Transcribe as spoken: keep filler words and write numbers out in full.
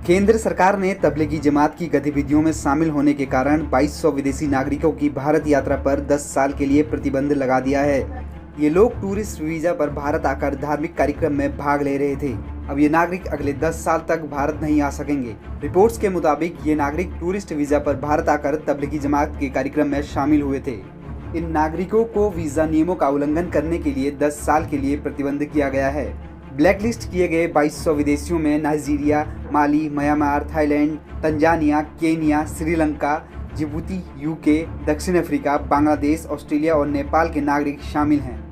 केंद्र सरकार ने तबलीगी जमात की गतिविधियों में शामिल होने के कारण बाईस सौ विदेशी नागरिकों की भारत यात्रा पर दस साल के लिए प्रतिबंध लगा दिया है। ये लोग टूरिस्ट वीजा पर भारत आकर धार्मिक कार्यक्रम में भाग ले रहे थे। अब ये नागरिक अगले दस साल तक भारत नहीं आ सकेंगे। रिपोर्ट्स के मुताबिक ये नागरिक टूरिस्ट वीजा पर भारत आकर तबलीगी जमात के कार्यक्रम में शामिल हुए थे। इन नागरिकों को वीजा नियमों का उल्लंघन करने के लिए दस साल के लिए प्रतिबंध किया गया है। ब्लैकलिस्ट किए गए बाईस सौ विदेशियों में Nigeria, Mali, Myanmar, Thailand, Tanzania, Kenya, Sri Lanka, Djibouti, UK, दक्षिण अफ्रीका, बांग्लादेश, ऑस्ट्रेलिया और नेपाल के नागरिक शामिल हैं।